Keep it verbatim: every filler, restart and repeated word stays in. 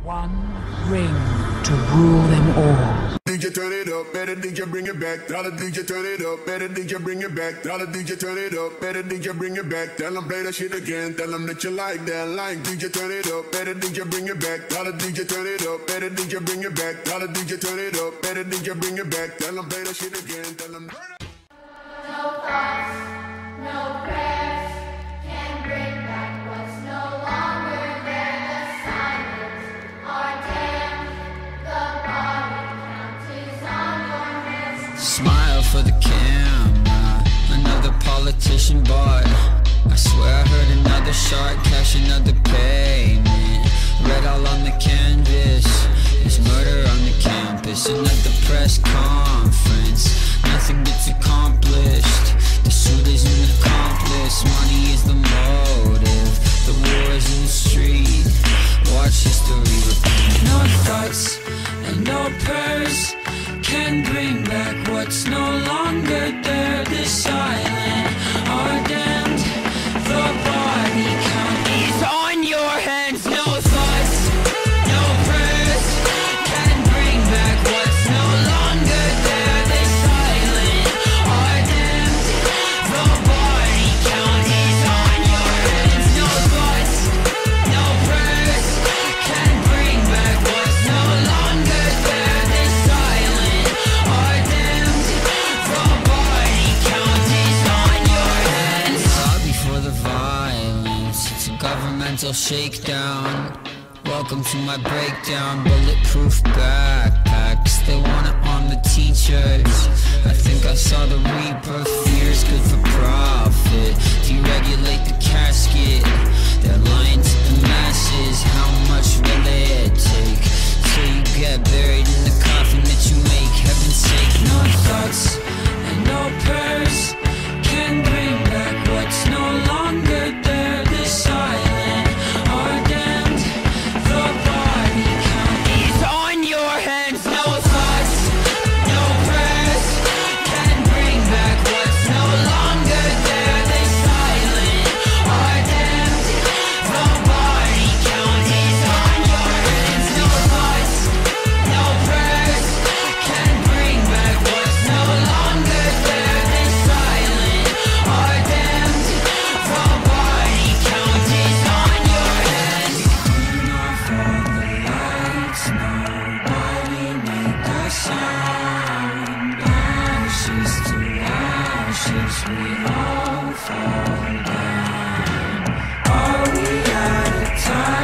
One ring to rule them all. D J turn it up, better D J bring it back. Tell the D J turn it up, better D J bring it back. Tell the D J turn it up, better D J bring it back. Tell them play that shit again, tell them that you like that line. D J turn it up, better D J bring it back. Tell the D J turn it up, better D J bring it back. Tell the D J turn it up, better D J bring it back. Tell them play that shit again, tell them. No thoughts, no prayers can bring back what's no longer there. The silence are damned. The body count is on your hands. Smile for the camera. Another politician bought. I swear I heard another shot, cash another payment. Red all on the canvas. There's murder on the campus. Another press conference. Nothing gets accomplished. The suit is an accomplice. Money is the motive. The war is in the street. Watch history repeat. No thoughts and no prayers can bring back what's no longer there. The silent are damned. The body count is on your hands. No thoughts, no prayers can bring back what's no longer there. The silent are damned. The body count is on your hands. No thoughts, no prayers can bring back what's no longer there. The silent are damned. The body count is on your hands. Sorry for the violence. It's a governmental shakedown. Welcome to my breakdown. Bulletproof backpacks. They wanna arm the teachers. I think I saw the rebirth. Fears good for profit. Deregulate the casket. They're lying to the masses. How much will it take till you get buried in the coffin that you make? Heaven's sake, no thoughts and no prayers can bring back what's no longer there. The silent are damned. The body count is on your hands. No thoughts, no prayers can bring back what's no longer there. The silent are damned. The body count is on your hands. No thoughts, no prayers can bring back what's no longer there. The silent are damned. The body count is on your hands. Turn off all the lights. Nobody make a sound. Ashes to ashes, we all fall down. Are we out of time?